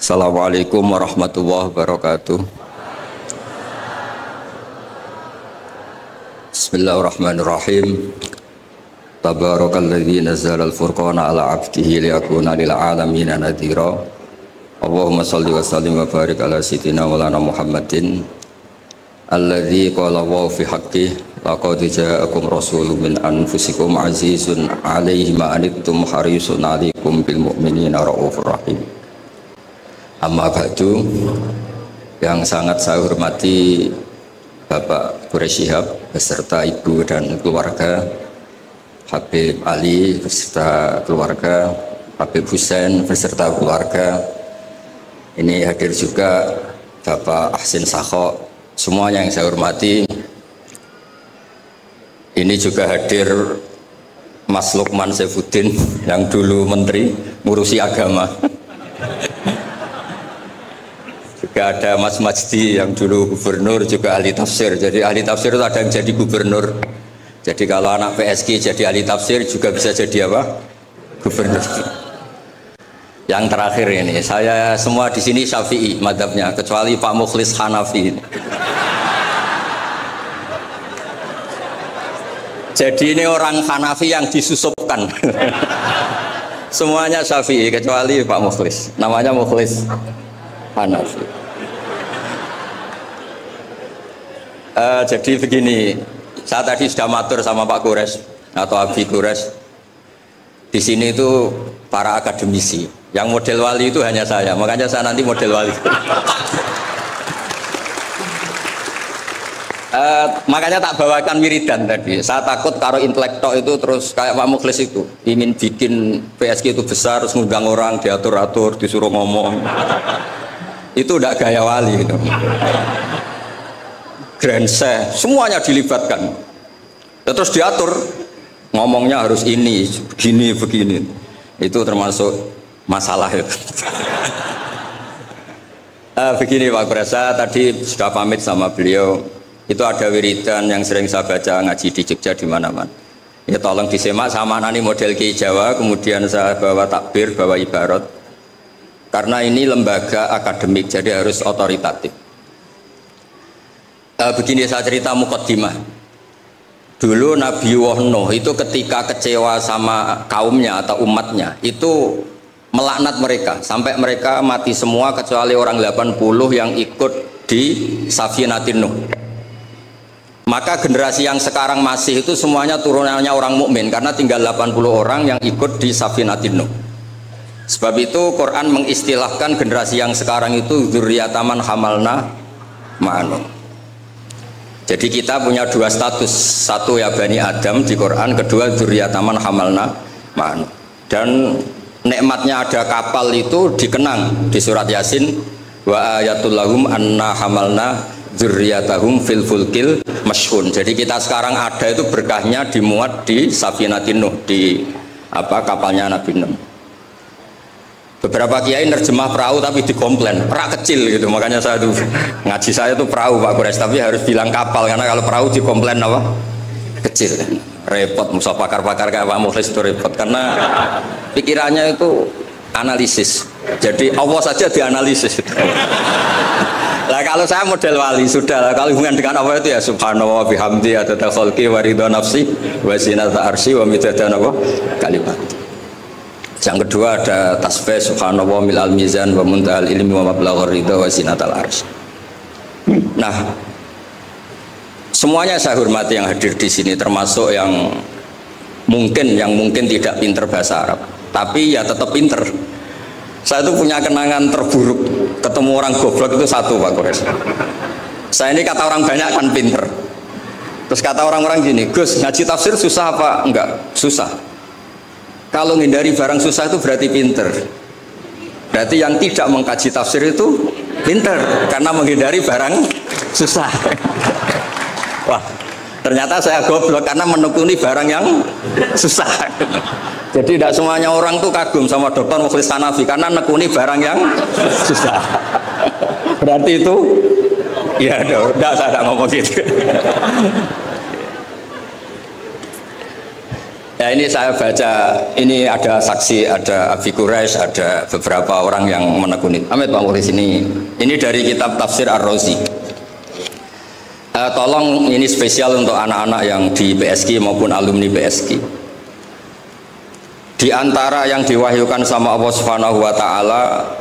Assalamualaikum warahmatullahi wabarakatuh. Bismillahirrahmanirrahim. Tabarakalladzi nazzala al-furqana ala 'abdihi liyakuna lil 'alamina nadhira. Allahumma shalli wa sallim wa barik ala sayyidina maulana Muhammadin alladzi qala wa fi haqqihi laqad ja'akum rasulun min anfusikum 'azizun 'alaihi ma anittum harisun 'alaikum bil mu'minina raufur rahim. Amma ba'du, yang sangat saya hormati Bapak Quraish Shihab beserta ibu dan keluarga, Habib Ali beserta keluarga, Habib Husain beserta keluarga. Ini hadir juga Bapak Ahsin Sakho, semuanya yang saya hormati. Ini juga hadir Mas Lukman Saifuddin yang dulu menteri ngurusi agama. Juga ada Mas Majdi yang dulu gubernur, juga ahli tafsir. Jadi ahli tafsir itu ada yang jadi gubernur. Jadi kalau anak PSG jadi ahli tafsir juga bisa jadi apa? Gubernur. Yang terakhir ini, saya semua di sini Syafi'i madhabnya, kecuali Pak Mukhlis Hanafi. Jadi ini orang Hanafi yang disusupkan. Semuanya Syafi'i kecuali Pak Mukhlis. Namanya Mukhlis Hanafi. Jadi begini, saya tadi sudah matur sama Pak Quraish atau Abi Quraish. Di sini itu para akademisi, yang model wali itu hanya saya, makanya saya nanti model wali. Makanya tak bawakan wiridan tadi. Saya takut kalau intelektual itu terus kayak Pak Mukhlis itu ingin bikin PSG itu besar, terus ngundang orang diatur-atur, disuruh ngomong. Itu udah gaya wali gitu. Grand Sheikh, semuanya dilibatkan. Terus diatur, ngomongnya harus ini, begini, begini. Itu termasuk masalah itu. Begini Pak Brasa, tadi sudah pamit sama beliau. Itu ada wiridan yang sering saya baca ngaji di Jogja di mana-mana. Ya tolong disemak sama nani model Ki Jawa, kemudian saya bawa takbir, bawa ibarat. Karena ini lembaga akademik, jadi harus otoritatif. Begini saya cerita mukaddimah. Dulu Nabi Nuh itu ketika kecewa sama kaumnya atau umatnya, itu melaknat mereka sampai mereka mati semua kecuali orang 80 yang ikut di Safinatin Nuh. Maka generasi yang sekarang masih itu semuanya turunannya orang mukmin karena tinggal 80 orang yang ikut di Safinatin Nuh. Sebab itu Quran mengistilahkan generasi yang sekarang itu dzurriyyataman hamalna ma'anu. Jadi kita punya dua status, satu ya Bani Adam di Quran, kedua dzurriyyataman hamalna ma'anu. Dan nikmatnya ada kapal itu dikenang di surat Yasin, wa ayatul lahum anna hamalna dzurriyyatahum fil fulkil mashhun. Jadi kita sekarang ada itu berkahnya dimuat di Safinatin Nuh, di kapalnya Nabi Nuh. Beberapa kiai nerjemah perahu tapi dikomplain, perahu kecil gitu. Makanya saya tuh ngaji saya tuh perahu Pak Quraish, tapi harus bilang kapal karena kalau perahu dikomplain apa? Kecil. Repot, musa pakar-pakar kayak Pak Mukhlis itu repot karena pikirannya itu analisis. Jadi Allah saja dianalisis. Lah kalau saya model wali sudah, kalau hubungan dengan Allah itu ya subhanallah bihamdi adada khalqi wa ridha nafsi wa zinata arsy wa midada kalimat. Yang kedua ada tasbih subhanallah milal mizan wa muntahal ilmi wa mablaghur ridha wa zinatal arsy. Nah, semuanya saya hormati yang hadir di sini, termasuk yang mungkin tidak pinter bahasa Arab, tapi ya tetap pinter. Saya itu punya kenangan terburuk ketemu orang goblok itu satu Pak Quraish. Saya ini kata orang banyak kan pinter. Terus kata orang-orang gini, Gus ngaji tafsir susah apa? Enggak, susah. Kalau menghindari barang susah itu berarti pinter. Berarti yang tidak mengkaji tafsir itu pinter karena menghindari barang susah. Wah, ternyata saya goblok karena menekuni barang yang susah. Jadi tidak semuanya orang tuh kagum sama Dr. Mukhlis Hanafi karena nekuni barang yang susah. Berarti itu ya udah saya tidak ngomong gitu. Ya ini saya baca, ini ada saksi, ada Abi Quraisy, ada beberapa orang yang menekuni. Amit Pak Mukhlis ini dari kitab Tafsir Ar-Razi. Tolong ini spesial untuk anak-anak yang di PSG maupun alumni PSG. Di antara yang diwahyukan sama Allah Subhanahu wa taala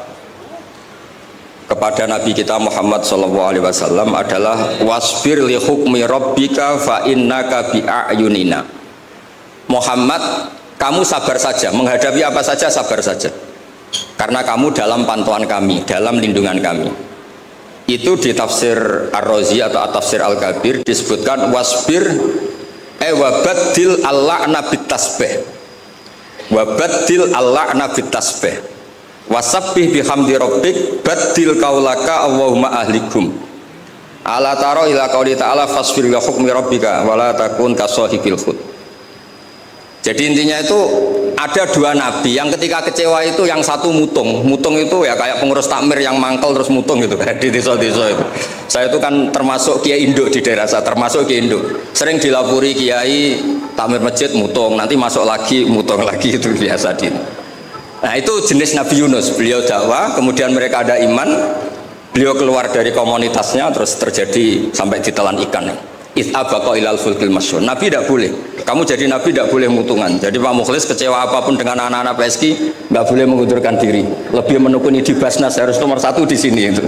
kepada Nabi kita Muhammad SAW adalah wasbir li hukmi rabbika fa innaka bi a'yunina. Muhammad, kamu sabar saja, menghadapi apa saja sabar saja, karena kamu dalam pantauan kami, dalam lindungan kami. Itu di tafsir Ar-Razi atau tafsir Al-Kabir disebutkan wasbir wabaddil al-la'na bit tasbih, wabaddil al-la'na bit tasbih, wasabbih bihamdi rabbik baddil qaulaka Allahumma ahlikum. Ala taro ila qauli ta'ala fasbir li hukmi rabbika wala takun kasahibil khut. Jadi intinya itu ada dua nabi yang ketika kecewa itu yang satu mutung itu ya kayak pengurus takmir yang mangkel terus mutung gitu kayak di desa-desa itu. Saya itu kan termasuk kiai induk di daerah saya, termasuk kiai induk. Sering dilapuri kiai takmir masjid mutung, nanti masuk lagi mutung lagi, itu biasa di. Nah itu jenis Nabi Yunus, beliau dakwah, kemudian mereka ada iman, beliau keluar dari komunitasnya terus terjadi sampai ditelan ikan. It'abaqa ilal fulkil masyhur. Nabi tidak boleh. Kamu jadi nabi tidak boleh mutungan. Jadi Pak Mukhlis kecewa apapun dengan anak-anak PSG nggak boleh mengundurkan diri. Lebih menekuni di Basnas, harus nomor satu di sini itu.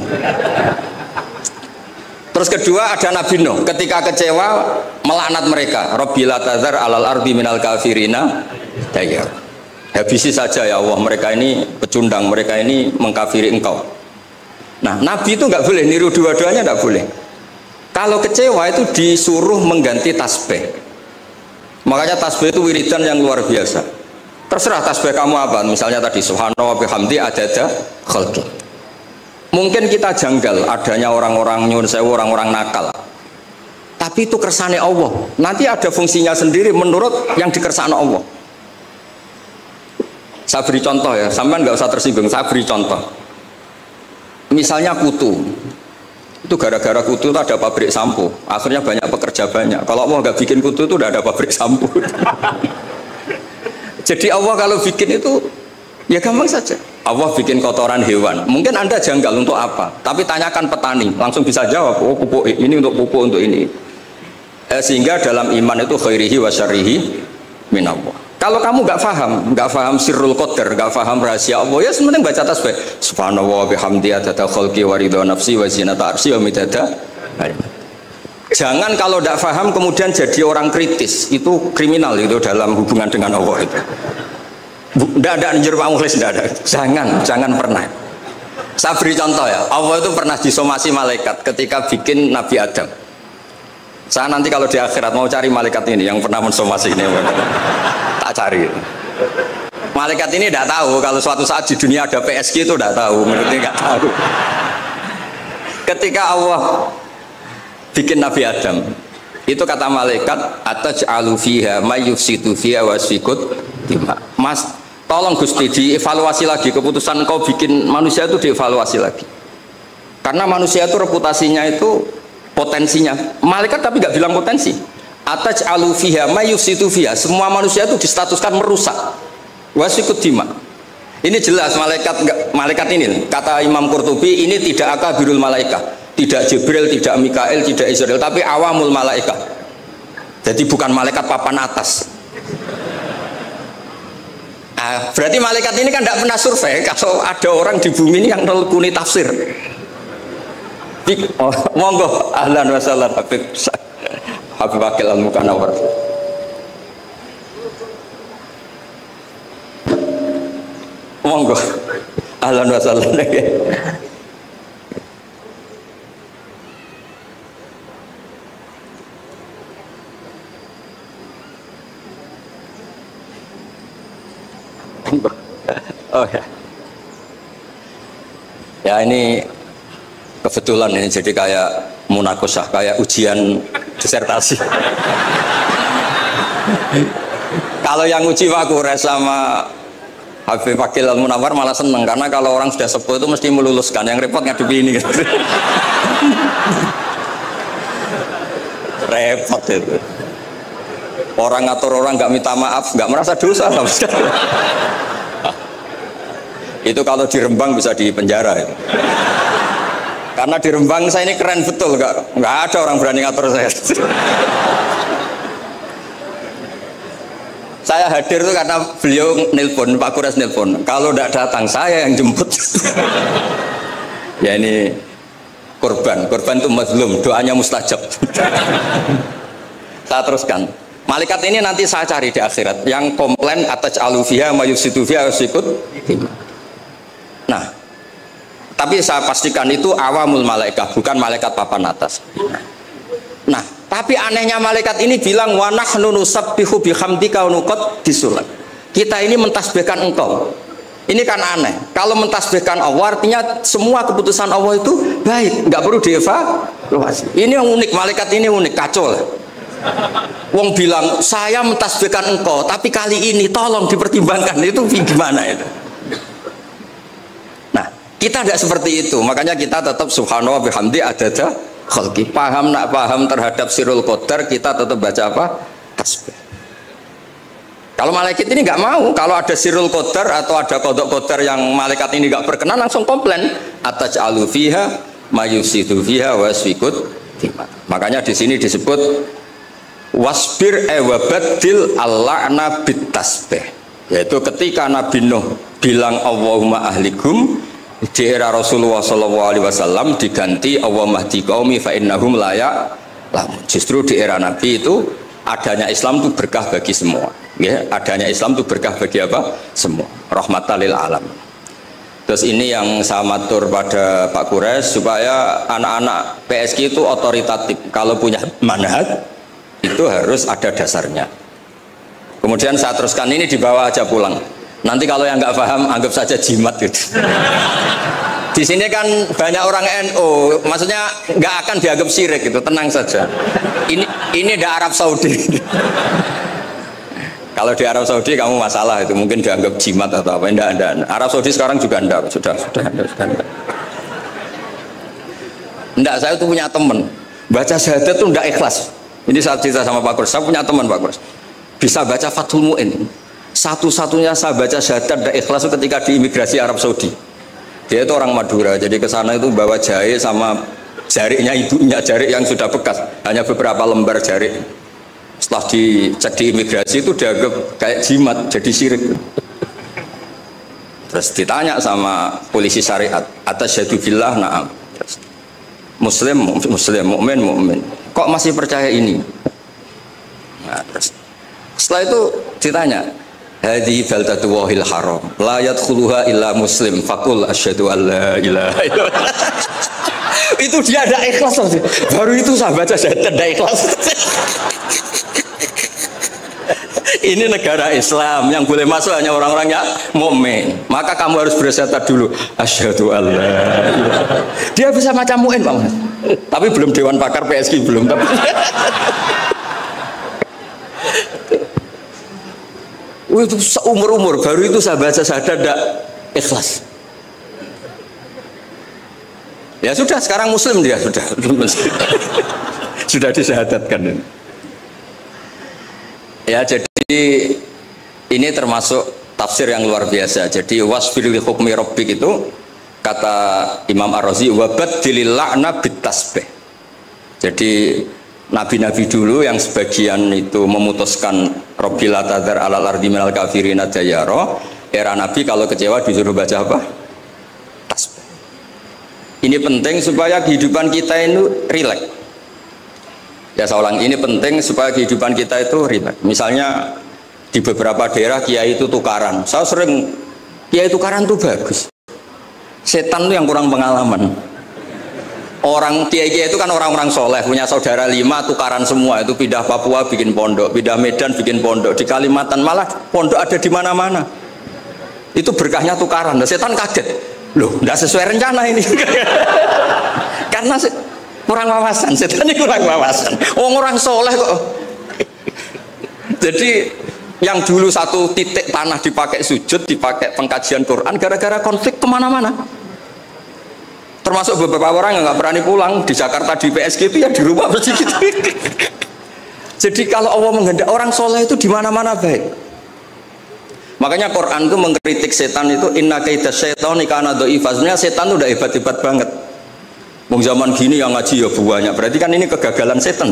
Terus kedua ada Nabi Nuh. Ketika kecewa melaknat mereka. Rabbila tadzar alal ardi minal kafirina dayyar. Habisi saja ya Allah, mereka ini pecundang, mereka ini mengkafiri engkau. Nah Nabi itu nggak boleh niru dua-duanya, nggak boleh. Kalau kecewa itu disuruh mengganti tasbih. Makanya tasbih itu wiridan yang luar biasa. Terserah tasbih kamu apa. Misalnya tadi subhanallah bihamdi adada khalqi. Mungkin kita janggal adanya orang-orang nyun sewu, orang-orang nakal. Tapi itu kersane Allah. Nanti ada fungsinya sendiri menurut yang dikersane Allah. Saya beri contoh ya, sampean nggak usah tersinggung. Saya beri contoh. Misalnya kutu. Itu gara-gara kutu itu ada pabrik sampo, akhirnya banyak pekerja banyak. Kalau Allah nggak bikin kutu itu udah ada pabrik sampo. Jadi Allah kalau bikin itu ya gampang saja. Allah bikin kotoran hewan, mungkin Anda janggal untuk apa, tapi tanyakan petani, langsung bisa jawab, oh pupuk ini untuk pupuk untuk ini. Sehingga dalam iman itu khairihi wa syarrihi minallah. Kalau kamu nggak paham sirrul qadar, nggak paham rahasia Allah, ya sebenarnya baca tasbih. Subhanallah bihamdi adada khalqi wa ridha nafsi wa zinata arsy wa midada. Jangan kalau tidak paham kemudian jadi orang kritis, itu kriminal itu dalam hubungan dengan Allah itu. Tidak ada anjur Pak Mukhlis, tidak ada. Jangan pernah. Saya beri contoh ya, Allah itu pernah disomasi malaikat ketika bikin Nabi Adam. Saya nanti kalau di akhirat mau cari malaikat ini yang pernah mensomasi ini, tak cari. Malaikat ini tidak tahu kalau suatu saat di dunia ada PSG, itu tidak tahu, menurutnya nggak tahu. Ketika Allah bikin Nabi Adam, itu kata malaikat, ataj'alu fiha may yufsidu fiha wasfikut dima. Mas, tolong Gusti dievaluasi lagi keputusan kau bikin manusia itu, dievaluasi lagi. Karena manusia itu reputasinya itu potensinya. Malaikat tapi nggak bilang potensi. Ataj'alu fiha may yufsidu fiha. Semua manusia itu distatuskan merusak. Wasfikut dima. Ini jelas malaikat ini kata Imam Qurtubi ini tidak akabirul malaikat, tidak Jibril, tidak Mikael, tidak Israel, tapi awamul malaikat. Jadi bukan malaikat papan atas. Berarti malaikat ini kan tidak pernah survei kalau ada orang di bumi ini yang nelkuni tafsir. Oh, monggo ahlan wa sahlan Habib Akil Al-Mukanawar. Monggo ahlan wa sahlan. Oh ya. Ya ini kebetulan ini jadi kayak munakosah, kayak ujian disertasi. Kalau yang uji Pak Quraisy sama Habib Akil Al-Munawar malah seneng, karena kalau orang sudah sepuh itu mesti meluluskan, yang repot ngadepi ini. Repot itu. Orang ngatur orang nggak minta maaf, nggak merasa dosa sama sekali. Itu kalau di Rembang bisa di penjara itu. Karena di Rembang saya ini keren betul, nggak ada orang berani ngatur saya. Saya hadir itu karena beliau nelpon, Pak Kures nelpon. Kalau tidak datang saya yang jemput. Ya ini korban itu mazlum, doanya mustajab. Saya teruskan. Malaikat ini nanti saya cari di akhirat yang komplain atas alufiha mayusitu fiha wasikut. Nah, tapi saya pastikan itu awamul malaikat, bukan malaikat papan atas. Nah, tapi anehnya malaikat ini bilang wa nahnu nusabbihu bihamdika wa nuqaddisuh. Kita ini mentasbihkan engkau. Ini kan aneh. Kalau mentasbihkan Allah artinya semua keputusan Allah itu baik, nggak perlu dievaluasi. Ini yang unik, malaikat ini unik, kacau lah. Wong bilang saya mentasbihkan engkau, tapi kali ini tolong dipertimbangkan. Itu gimana itu? Nah, kita tidak seperti itu. Makanya kita tetap subhanallah bihamdi adada khalqi. Paham nak paham terhadap sirul qadar, kita tetap baca apa? Tasbih. Kalau malaikat ini nggak mau, kalau ada sirul qadar atau ada kodok qadar yang malaikat ini nggak berkenan, langsung komplain atas alufiha mayusidu fiha wasfikut. Makanya di sini disebut wasbir wabadil al-la'na bitasbih, yaitu ketika Nabi Nuh bilang Allahumma ahlikum di era Rasulullah SAW diganti Allahumma hdi qaumi fa innahum la ya'lamun. Justru di era Nabi itu adanya Islam itu berkah bagi semua, ya, adanya Islam itu berkah bagi apa? Semua, rahmatan lil alam. Terus ini yang saya matur pada Pak Kures supaya anak-anak PSK itu otoritatif, kalau punya manhaj itu harus ada dasarnya. Kemudian saya teruskan ini dibawa aja pulang. Nanti kalau yang nggak paham anggap saja jimat gitu. Di sini kan banyak orang NU, maksudnya nggak akan dianggap syirik gitu, tenang saja. Ini di Arab Saudi. Kalau di Arab Saudi kamu masalah itu mungkin dianggap jimat atau apa? Enggak. Arab Saudi sekarang juga enggak, sudah. Enggak, saya tuh punya teman baca syahadat tuh enggak ikhlas. Ini saat cerita sama Pak Kurs, saya punya teman Pak Kurs bisa baca Fathul Mu'in. Satu-satunya saya baca syahadat dan ikhlas ketika di imigrasi Arab Saudi. Dia itu orang Madura, jadi ke sana itu bawa jahe sama jariknya ibunya, jarik yang sudah bekas, hanya beberapa lembar jarik. Setelah dicek di imigrasi itu dianggap kayak jimat, jadi syirik. Terus ditanya sama polisi syariat, atasyhadu billah, na'am. Muslim, mukmin. Kok masih percaya ini? Nah, terus setelah itu ditanya, hadhi baldatu wahil haram, la yadkhuluha illa muslim, faqul asyhadu an la ilaha illallah. Itu dia ada ikhlas. Baru itu saya baca syahadat ada ikhlas. Ini negara Islam, yang boleh masuk hanya orang-orang yang mukmin. Maka kamu harus bersyahadat dulu, asyhadu an la ilaha. Dia bisa macam mu'in, Pak Mas. Tapi belum dewan pakar PSK belum. Tapi itu seumur-umur baru itu saya baca syahadat tidak ikhlas. Ya sudah, sekarang muslim dia sudah disyahadatkan. Ya, jadi ini termasuk tafsir yang luar biasa. Jadi wasfir li hukmi rabbik itu kata Imam Ar-Razi wabadilil la'na bitasbih. Jadi nabi-nabi dulu yang sebagian itu memutuskan Rabbil la tadhar alal ardi minal kafirina dayara, era nabi kalau kecewa disuruh baca apa? Tasbih. Ini penting supaya kehidupan kita ini rileks. Ya saya ulang, ini penting supaya kehidupan kita itu rileks. Misalnya di beberapa daerah kiai itu tukaran. Saya sering kiai tukaran itu bagus. Setan itu yang kurang pengalaman. Orang kiai-kiai itu kan orang-orang soleh, punya saudara 5 tukaran semua, itu pindah Papua bikin pondok, pindah Medan bikin pondok, di Kalimantan malah pondok ada di mana-mana. Itu berkahnya tukaran. Nah, setan kaget, loh, tidak sesuai rencana ini. Karena kurang wawasan, setan ini kurang wawasan. Orang soleh kok. Jadi yang dulu satu titik tanah dipakai sujud, dipakai pengkajian Quran, gara-gara konflik kemana-mana. Termasuk beberapa orang yang nggak berani pulang di Jakarta di PSG itu ya di rumah begitu. Jadi kalau Allah menghendaki orang soleh itu di mana-mana baik. Makanya Quran itu mengkritik setan itu inna kaida syaitani kana dhaifan. Sebenarnya setan itu udah hebat-hebat banget. Wong zaman gini yang ngaji ya banyak. Berarti kan ini kegagalan setan.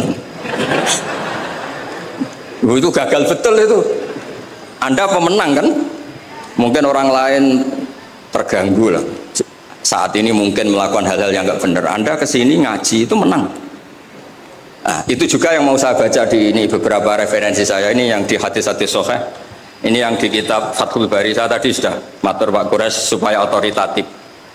Itu gagal betul itu. Anda pemenang kan? Mungkin orang lain terganggu lah. Saat ini mungkin melakukan hal-hal yang nggak benar. Anda kesini ngaji itu menang. Nah, itu juga yang mau saya baca di ini beberapa referensi saya ini yang di hadis-hadis sahih. Ini yang di kitab Fathul Bari. Saya tadi sudah matur Pak Quraisy supaya otoritatif.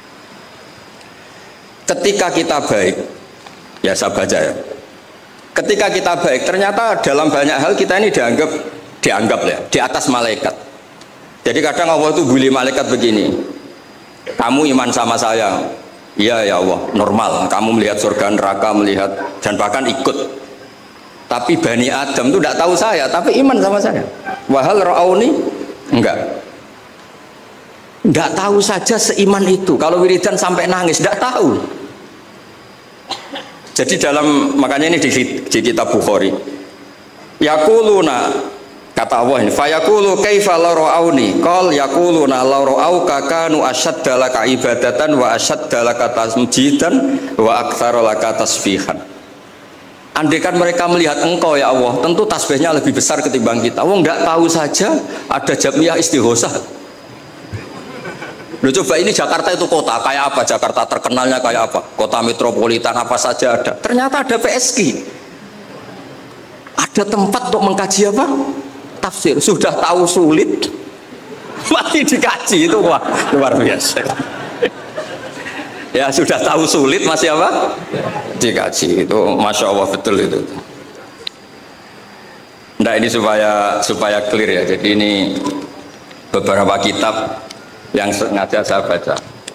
Ketika kita baik, ya saya baca ya. Ketika kita baik, ternyata dalam banyak hal kita ini dianggap ya di atas malaikat. Jadi kadang Allah itu bully malaikat begini. Kamu iman sama saya, iya ya Allah, normal. Kamu melihat surga neraka, melihat dan bahkan ikut. Tapi Bani Adam itu tidak tahu saya, tapi iman sama saya. Wahal ra'auni, enggak tahu saja seiman itu. Kalau wiridan sampai nangis, tidak tahu. Jadi makanya ini di kitab Bukhari. Yaquluna, kata Allah ini, fayaqulu kaifa la ra'auni qal yaquluna la ra'auka kanu ashadda laka ibadatan wa ashadda laka tasjidan wa aktsara laka tasbihan. Andaikan mereka melihat engkau ya Allah, tentu tasbihnya lebih besar ketimbang kita. Wong enggak tahu saja ada jamiah istighosah. Loh, coba ini Jakarta itu kota kayak apa? Jakarta terkenalnya kayak apa? Kota metropolitan apa saja ada. Ternyata ada PSG. Ada tempat untuk mengkaji apa? Tafsir. Sudah tahu sulit masih dikaji, itu wah luar biasa. Ya sudah tahu sulit masih apa? Dikaji. Itu Masya Allah betul itu. Nah ini supaya clear ya. Jadi ini beberapa kitab yang sengaja saya baca.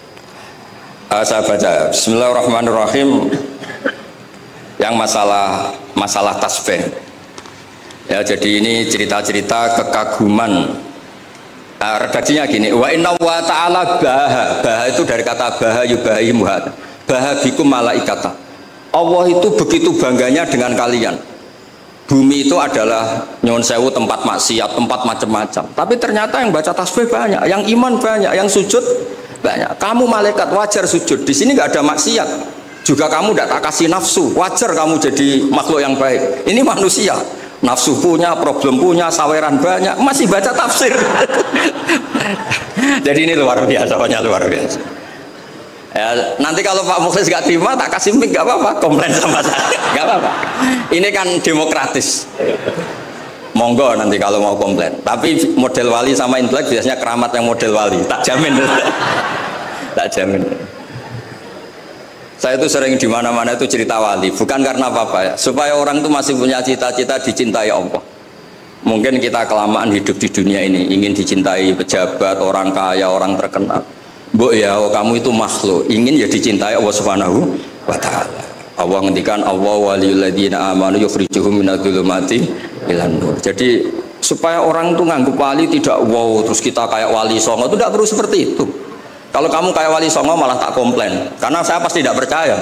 Bismillahirrahmanirrahim. Yang masalah tasbih. Ya, jadi ini cerita-cerita kekaguman. Redaksinya gini, wa inna wa ta'ala baha itu dari kata baha yubahi muhad. Baha bikum malaikata. Allah itu begitu bangganya dengan kalian. Bumi itu adalah nyuwun sewu tempat maksiat, tempat macam-macam. Tapi ternyata yang baca tasbih banyak, yang iman banyak, yang sujud banyak. Kamu malaikat wajar sujud. Di sini nggak ada maksiat. Juga kamu tidak tak kasih nafsu. Wajar kamu jadi makhluk yang baik. Ini manusia. Nafsu punya, problem punya, saweran banyak, masih baca tafsir. Jadi ini luar biasa, pokoknya luar biasa. Ya, nanti kalau Pak Mukhlis gak terima, tak kasih mic, gak apa-apa, komplain sama saya, gak apa-apa. Ini kan demokratis. Monggo nanti kalau mau komplain. Tapi model wali sama intelek biasanya keramat yang model wali, tak jamin. Tak jamin. Saya itu sering di mana-mana itu cerita wali, bukan karena apa-apa ya, supaya orang itu masih punya cita-cita dicintai Allah. Mungkin kita kelamaan hidup di dunia ini, ingin dicintai pejabat, orang kaya, orang terkenal. Bu ya, kamu itu makhluk, ingin ya dicintai Allah Subhanahu wa Ta'ala. Allah ngendikan Allah waliyul ladzina amanu yukhrijuhum minadz-dzulumati ilan nur. Jadi supaya orang itu nganggep wali tidak wow, terus kita kayak wali songo, itu tidak perlu seperti itu. Kalau kamu kayak wali songo malah tak komplain, karena saya pasti tidak percaya.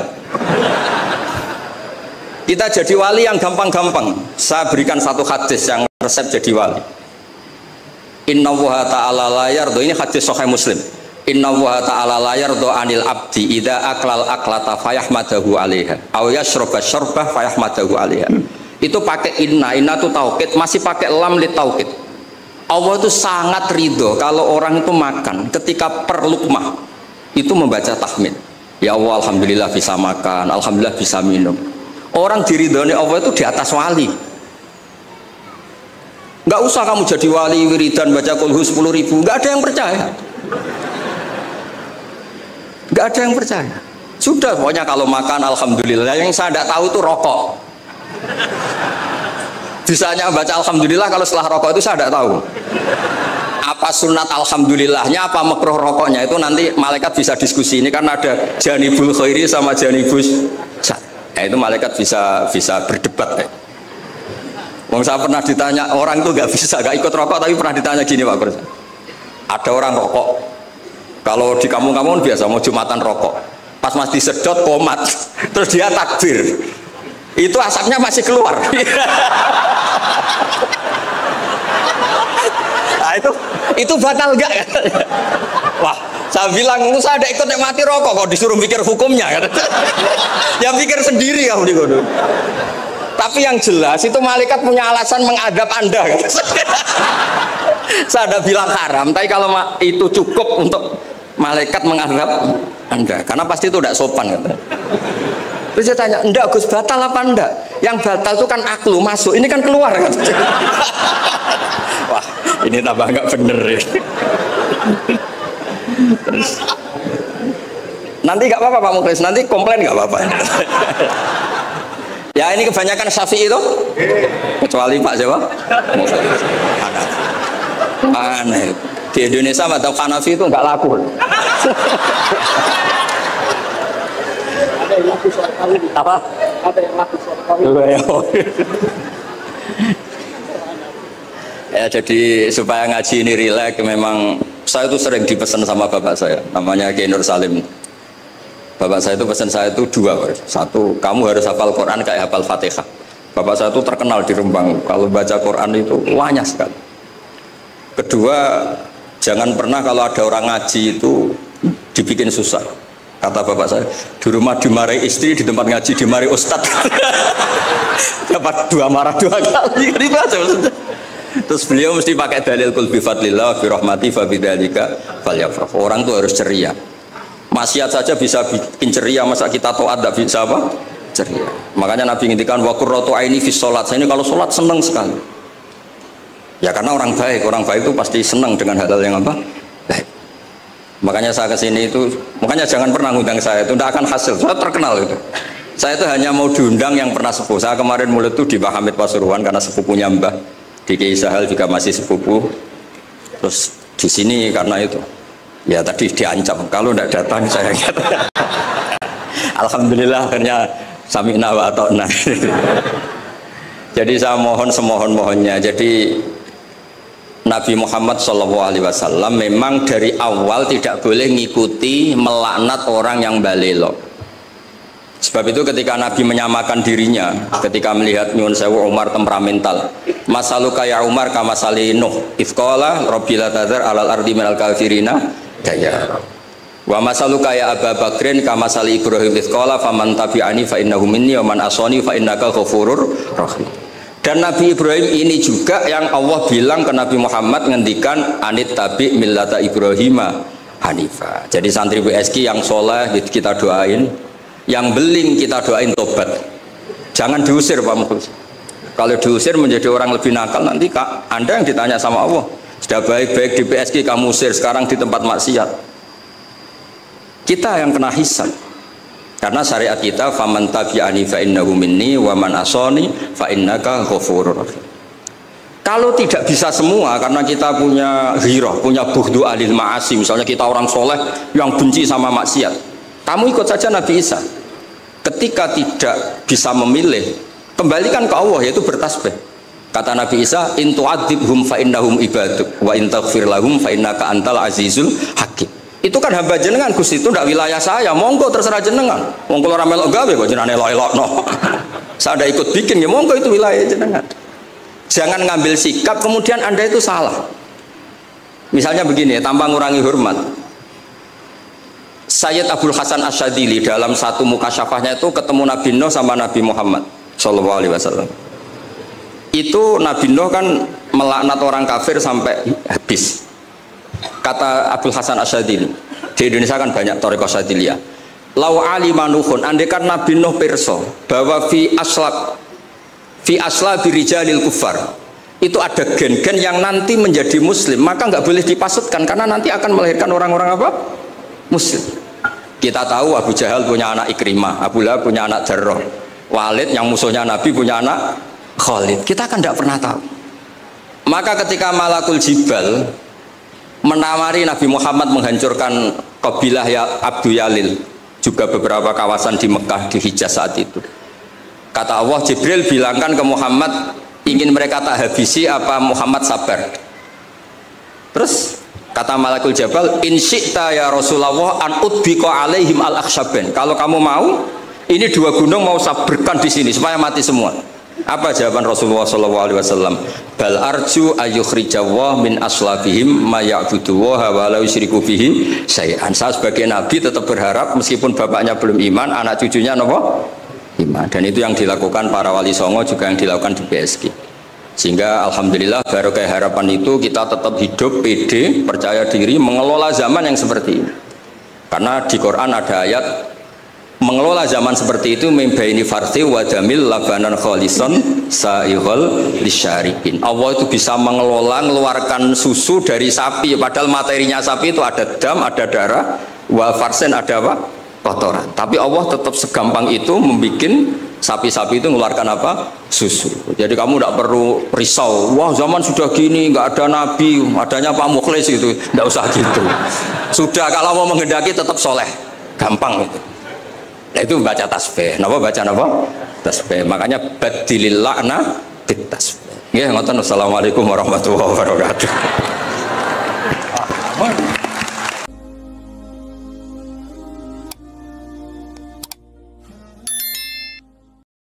Kita jadi wali yang gampang-gampang. Saya berikan satu hadis yang resep jadi wali. Inna wa ta'ala la yardo, ini hadis Sahih Muslim. Inna wa ta'ala la yardo anil abdi idza aklal aklata fayahmadahu alaiha aw yashroba syarbah fayahmadahu alaiha. Itu pakai inna itu taukid, masih pakai lam li taukid. Allah itu sangat ridho kalau orang itu makan ketika per lukmah itu membaca tahmid. Ya Allah, alhamdulillah bisa makan, alhamdulillah bisa minum. Orang diridhoni Allah itu di atas wali. Nggak usah kamu jadi wali wiridan baca kulhu 10.000, nggak ada yang percaya. Nggak ada yang percaya. Sudah, pokoknya kalau makan alhamdulillah. Yang saya tidak tahu itu rokok. Bisanya baca alhamdulillah kalau setelah rokok itu saya tidak tahu. Apa sunat alhamdulillahnya, apa makruh rokoknya, itu nanti malaikat bisa diskusi. Ini kan ada janibul khairi sama janibus syar. Ya, itu malaikat bisa berdebat. Wong saya pernah ditanya, orang itu nggak ikut rokok, tapi pernah ditanya gini Pak Guru. Ada orang rokok. Kalau di kampung-kampung biasa mau jumatan rokok. Pas mas disedot komat, terus dia takbir. itu asapnya masih keluar. Nah, itu batal enggak kan? Wah, saya bilang saya ada ikut mati rokok kok disuruh mikir hukumnya kan? Yang pikir sendiri kamu di kono. Tapi yang jelas itu malaikat punya alasan mengadab Anda kan? Saya ada bilang haram, tapi kalau itu cukup untuk malaikat mengadab Anda, karena pasti itu tidak sopan kan? Terus saya tanya, enggak Gus, batal apa enggak? Yang batal itu kan aklu masuk, ini kan keluar kan? Wah, ini tambah enggak bener ya. Terus, nanti enggak apa-apa Pak Mukhlis, nanti komplain enggak apa-apa. Ya ini kebanyakan Syafi'i itu, kecuali Pak Jawa. Aneh. Di Indonesia madzhab Hanafi itu enggak laku. Ada yang laku soal kali. Apa? Ada yang laku soal kali. Ya jadi supaya ngaji ini rileks, memang saya itu sering dipesan sama bapak saya, namanya Kiai Nur Salim. Bapak saya itu pesan saya itu dua, satu kamu harus hafal Quran kayak hafal Fatihah. Bapak saya itu terkenal di Rembang kalau baca Quran itu lanyah sekali. Kedua, jangan pernah kalau ada orang ngaji itu dibikin susah. Kata bapak saya, di rumah dimarahi istri, di tempat ngaji dimarahi ustadz. Dapat dua marah dua kali. Itu aja maksudnya. Terus beliau mesti pakai dalil kul bi fadlillah bi rahmati fa bidzalika falyafrah. Orang tuh harus ceria. Maksiat saja bisa bikin ceria, masa kita taat tidak bisa apa? Ceria. Makanya Nabi ngintikan wa qurratu aini fi sholat. Saya ini kalau sholat senang sekali. Ya karena orang baik itu pasti senang dengan hal-hal yang apa? Baik. Makanya saya kesini itu, makanya jangan pernah ngundang saya, itu tidak akan hasil. Saya terkenal itu. Saya itu hanya mau diundang yang pernah sepuh. Saya kemarin mulai itu di Pak Hamid Pasuruan karena sepupunya Mbah. Di Kiai Sahal juga masih sepupu. Terus di sini karena itu. Ya tadi diancam kalau tidak datang saya kata. Alhamdulillah akhirnya sami'na wa ata'na. Jadi saya mohon semohon-mohonnya. Jadi Nabi Muhammad SAW memang dari awal tidak boleh ngikuti melaknat orang yang balelo. Sebab itu ketika Nabi menyamakan dirinya, ketika melihat Nyun Sewu Umar temperamental, masaluka ya Umar kamasali Nuh, ifqala Rabbil tadzar alal ardi minal kafirina daya. Wa masaluka ya Abu Bakrin kamasali Ibrahim ifqala faman tabi'ani fa innahu minni wa man asani fa innaka ghafurur rahim. Dan Nabi Ibrahim ini juga yang Allah bilang ke Nabi Muhammad ngendikan anit tabi millata Ibrahima hanifa. Jadi santri BSK yang soleh kita doain, yang beling kita doain tobat. Jangan diusir Pak Mukhlis. Kalau diusir menjadi orang lebih nakal, nanti Anda yang ditanya sama Allah. Sudah baik-baik di BSK kamu usir, sekarang di tempat maksiat. Kita yang kena hisab. Karena syariat kita faman tabi'ani fa innahu minni wa man asani fa innaka ghafurur rahim. Kalau tidak bisa semua karena kita punya ghirah, punya bughdu alil ma'asi, misalnya kita orang soleh yang benci sama maksiat, kamu ikut saja Nabi Isa. Ketika tidak bisa memilih, kembalikan ke Allah, yaitu bertasbih. Kata Nabi Isa, in tu'adzibhum fa innahum ibaduk wa in taghfir lahum fa innaka antal azizul hakim. Itu kan hamba jenengan, Gus, itu tidak wilayah saya, monggo terserah jenengan. Monggo ora melok gawe kok jenengan elok-elokno. Saya ada ikut bikin ya, monggo itu wilayah jenengan. Jangan ngambil sikap kemudian Anda itu salah. Misalnya begini, tanpa ngurangi hormat. Sayyid Abdul Hasan Asyadili dalam satu mukasyafahnya itu ketemu Nabi Nuh sama Nabi Muhammad sallallahu alaihi wasallam. Itu Nabi Nuh kan melaknat orang kafir sampai habis. Kata Abdul Hasan Asyadili, di Indonesia kan banyak thariqah Asyadiliyah. Lau alima Nuhun, andekan Nabi Nuh pirsa bahwa fi asla birijalil kufar itu ada gen-gen yang nanti menjadi muslim, maka nggak boleh dipasutkan karena nanti akan melahirkan orang-orang apa? Muslim. Kita tahu Abu Jahal punya anak Ikrimah, Abu Lahab punya anak Jarrah, Walid yang musuhnya Nabi punya anak Khalid. Kita kan tidak pernah tahu. Maka ketika Malakul Jibal menawari Nabi Muhammad menghancurkan kabilah ya Abdu Yalil, juga beberapa kawasan di Mekah, di Hijaz saat itu, kata Allah, Jibril bilangkan ke Muhammad, ingin mereka tak habisi apa Muhammad sabar. Terus kata Malakul Jabal, in syi'ta ya Rasulullah an udbiqa alaihim al-akhsyaben, kalau kamu mau ini dua gunung mau sabrkan di sini supaya mati semua. Apa jawaban Rasulullah SAW? Bal arju ayyukhrijawah min aslabihim ma ya'buduwaha wa la yusyriku bihi syai'an. Saya sebagai nabi tetap berharap meskipun bapaknya belum iman, anak cucunya apa? Iman. Dan itu yang dilakukan para wali songo, juga yang dilakukan di PSG. Sehingga alhamdulillah barokah harapan itu kita tetap hidup pede, percaya diri, mengelola zaman yang seperti ini. Karena di Quran ada ayat mengelola zaman seperti itu membaini farthi wadamil labanan kholison sa'ihol lisyarikin. Allah itu bisa mengelola, mengeluarkan susu dari sapi, padahal materinya sapi itu ada dam, ada darah, wa farsen ada apa? Kotoran. Tapi Allah tetap segampang itu membuat sapi-sapi itu mengeluarkan apa? Susu. Jadi kamu tidak perlu risau, wah zaman sudah gini, nggak ada nabi, adanya Pak Mukhlis gitu, tidak usah gitu. Sudah, kalau mau menghendaki tetap soleh, gampang itu. Nah itu baca tasbih. Napa baca napa? Tasbih. Makanya badilil la'na bit tasbih. Nggih, ngoten. Assalamualaikum warahmatullahi wabarakatuh.